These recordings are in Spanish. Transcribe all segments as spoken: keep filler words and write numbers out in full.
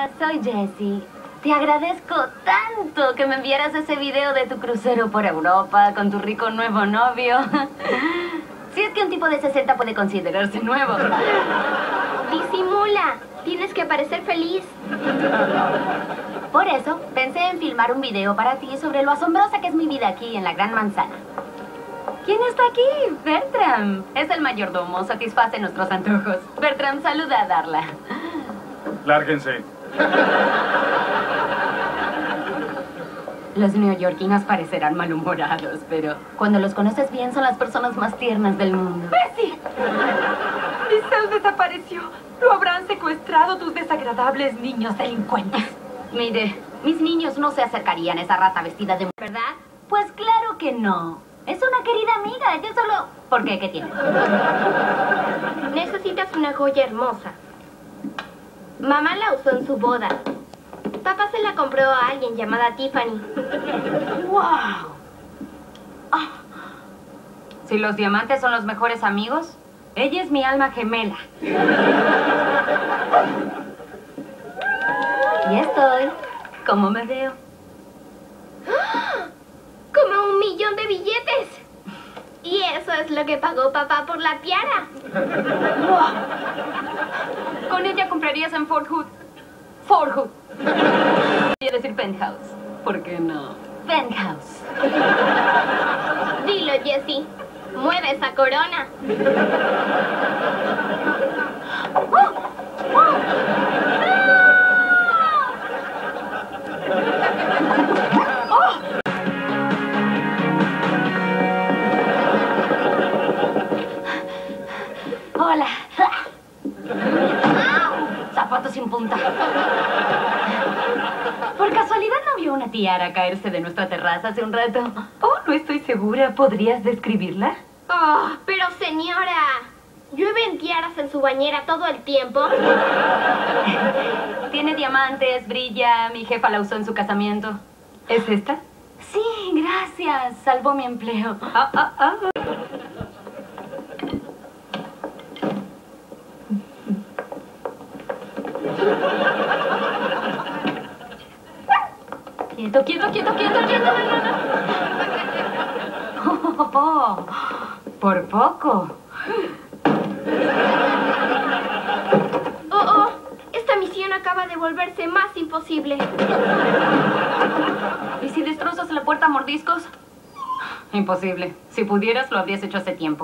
Soy Jessie. Te agradezco tanto que me enviaras ese video de tu crucero por Europa con tu rico nuevo novio. Si es que un tipo de sesenta puede considerarse nuevo. Disimula. Tienes que parecer feliz. Por eso, pensé en filmar un video para ti sobre lo asombrosa que es mi vida aquí en la Gran Manzana. ¿Quién está aquí? Bertram. Es el mayordomo. Satisface nuestros antojos. Bertram, saluda a Darla. Lárguense. Los neoyorquinos parecerán malhumorados, pero cuando los conoces bien son las personas más tiernas del mundo. ¡Bessie! Zeus desapareció. Lo habrán secuestrado tus desagradables niños delincuentes. Mire, mis niños no se acercarían a esa rata vestida de... ¿Verdad? Pues claro que no. Es una querida amiga. Yo solo... ¿Por qué? ¿Qué tiene? Necesitas una joya hermosa. Mamá la usó en su boda. Papá se la compró a alguien llamada Tiffany. ¡Wow! Ah. Si los diamantes son los mejores amigos, ella es mi alma gemela. Y estoy. ¿Cómo me veo? ¡Como un millón de billetes! Y eso es lo que pagó papá por la tiara. ¡Wow! Con ella comprarías en Fort Hood. Fort Hood. Voy a decir penthouse. ¿Por qué no? Penthouse. Dilo, Jessie. Mueve esa corona. ¡Oh! ¡Oh! ¡Oh! Hola. Zapatos sin punta. ¿Por casualidad no vio una tiara caerse de nuestra terraza hace un rato? Oh, no estoy segura. ¿Podrías describirla? Oh, pero señora, ¿llueven tiaras en su bañera todo el tiempo? Tiene diamantes, brilla. Mi jefa la usó en su casamiento. ¿Es esta? Sí, gracias. Salvó mi empleo. Ah, ah, ah. Quieto, quieto, quieto, quieto, quieto. Oh, oh, oh. Por poco. Oh, oh, esta misión acaba de volverse más imposible. ¿Y si destrozas la puerta a mordiscos? Imposible. Si pudieras, lo habrías hecho hace tiempo.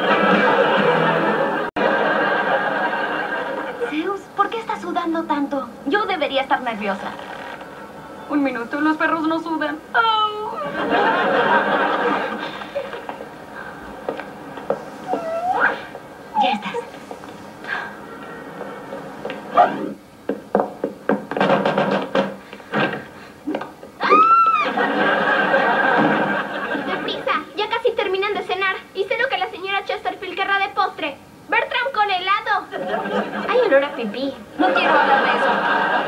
Zeus, ¿por qué estás sudando tanto? Yo debería estar nerviosa. Un minuto, los perros no sudan. ¡Au! Ya estás. ¡Deprisa! Ya casi terminan de cenar. Y sé lo que la señora Chesterfield querrá de postre. ¡Bertram con helado! Hay olor a pipí. No quiero hablar de eso.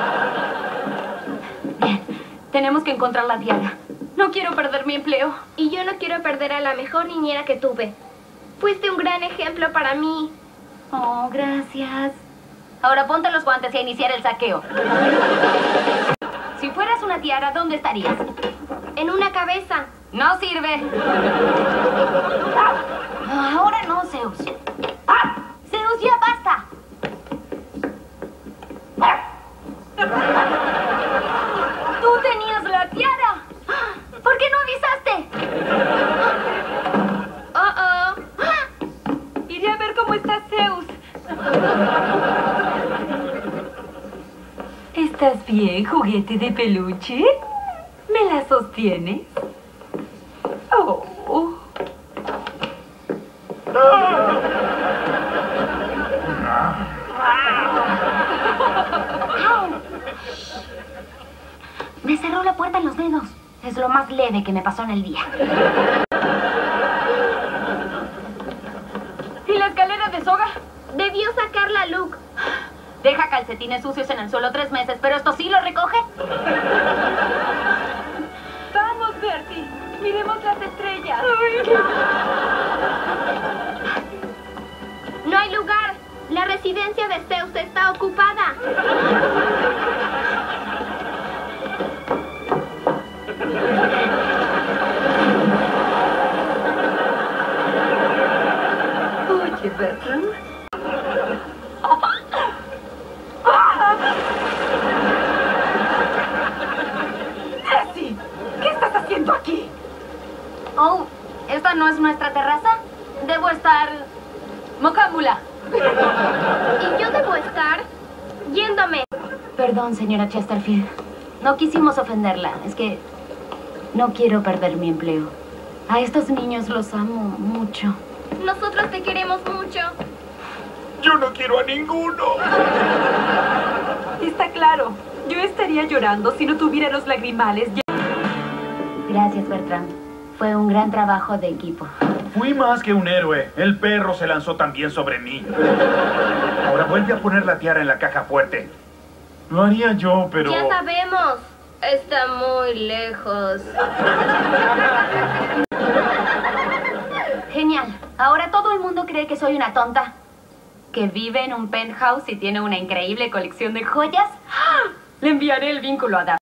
Bien, tenemos que encontrar la tiara. No quiero perder mi empleo. Y yo no quiero perder a la mejor niñera que tuve. Fuiste un gran ejemplo para mí. Oh, gracias. Ahora ponte los guantes y a iniciar el saqueo. Si fueras una tiara, ¿dónde estarías? En una cabeza. No sirve. Ahora no, Zeus. Zeus, ya basta. Tú tenías la tiara. ¿Por qué no avisaste? Oh, oh. Iré a ver cómo está Zeus. ¿Estás bien, juguete de peluche? ¿Me la sostienes? Oh. Me cerró la puerta en los dedos. Es lo más leve que me pasó en el día. ¿Y la escalera de soga? Debió sacarla Luke. Deja calcetines sucios en el suelo tres meses, pero esto sí lo recoge. Vamos, Bertie. Miremos las estrellas. No hay lugar. La residencia de Zeus está ocupada. es nuestra terraza? Debo estar... mocámbula. Y yo debo estar yéndome. Perdón, señora Chesterfield. No quisimos ofenderla. Es que no quiero perder mi empleo. A estos niños los amo mucho. Nosotros te queremos mucho. Yo no quiero a ninguno. Está claro. Yo estaría llorando si no tuviera los lagrimales. Gracias, Bertram. Fue un gran trabajo de equipo. Fui más que un héroe. El perro se lanzó también sobre mí. Ahora vuelve a poner la tiara en la caja fuerte. Lo haría yo, pero... Ya sabemos. Está muy lejos. Genial. Ahora todo el mundo cree que soy una tonta. Que vive en un penthouse y tiene una increíble colección de joyas. ¡Ah! Le enviaré el vínculo a Daphne.